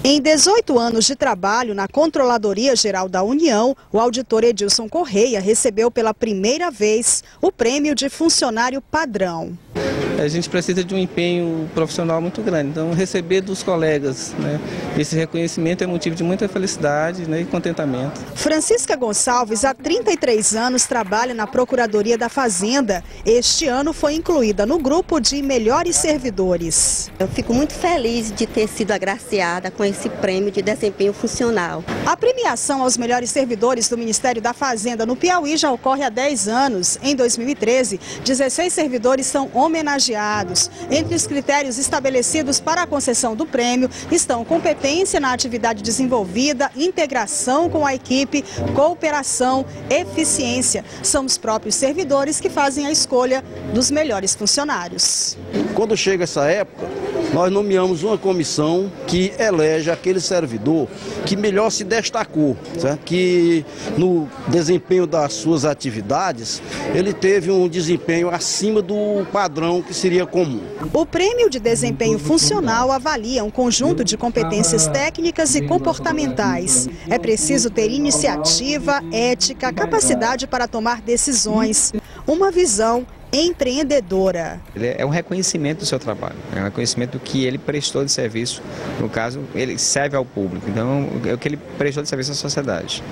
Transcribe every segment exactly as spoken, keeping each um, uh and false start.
Em dezoito anos de trabalho na Controladoria Geral da União, o auditor Edilson Correia recebeu pela primeira vez o prêmio de funcionário padrão. A gente precisa de um empenho profissional muito grande, então receber dos colegas, né, esse reconhecimento é motivo de muita felicidade, né, e contentamento. Francisca Gonçalves, há trinta e três anos, trabalha na Procuradoria da Fazenda. Este ano foi incluída no grupo de melhores servidores. Eu fico muito feliz de ter sido agraciada com esse prêmio de desempenho funcional. A premiação aos melhores servidores do Ministério da Fazenda no Piauí já ocorre há dez anos. Em dois mil e treze, dezesseis servidores são homenageados. Entre os critérios estabelecidos para a concessão do prêmio estão competência na atividade desenvolvida, integração com a equipe, cooperação, eficiência. São os próprios servidores que fazem a escolha dos melhores funcionários. Quando chega essa época, nós nomeamos uma comissão que elege aquele servidor que melhor se destacou, certo? Que no desempenho das suas atividades, ele teve um desempenho acima do padrão que seria comum. O prêmio de desempenho funcional avalia um conjunto de competências técnicas e comportamentais. É preciso ter iniciativa, ética, capacidade para tomar decisões, uma visão empreendedora. É um reconhecimento do seu trabalho, é um reconhecimento do que ele prestou de serviço, no caso, ele serve ao público, então é o que ele prestou de serviço à sociedade.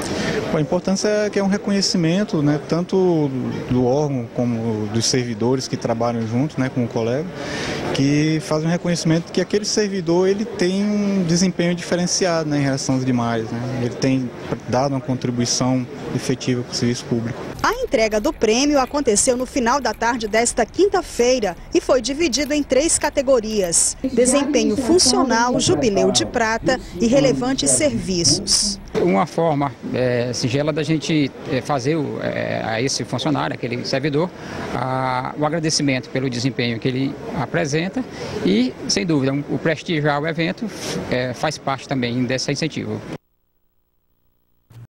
A importância é que é um reconhecimento, né, tanto do órgão como dos servidores que trabalham junto, né, com o colega, que fazem um reconhecimento que aquele servidor ele tem um desempenho diferenciado, né, em relação aos demais, né, ele tem dado uma contribuição efetiva para o serviço público. A entrega do prêmio aconteceu no final da tarde desta quinta-feira e foi dividido em três categorias: desempenho funcional, jubileu de prata e relevantes serviços. Uma forma é, singela da gente fazer o, é, a esse funcionário, aquele servidor, a, o agradecimento pelo desempenho que ele apresenta e, sem dúvida, o prestigiar o evento é, faz parte também desse incentivo.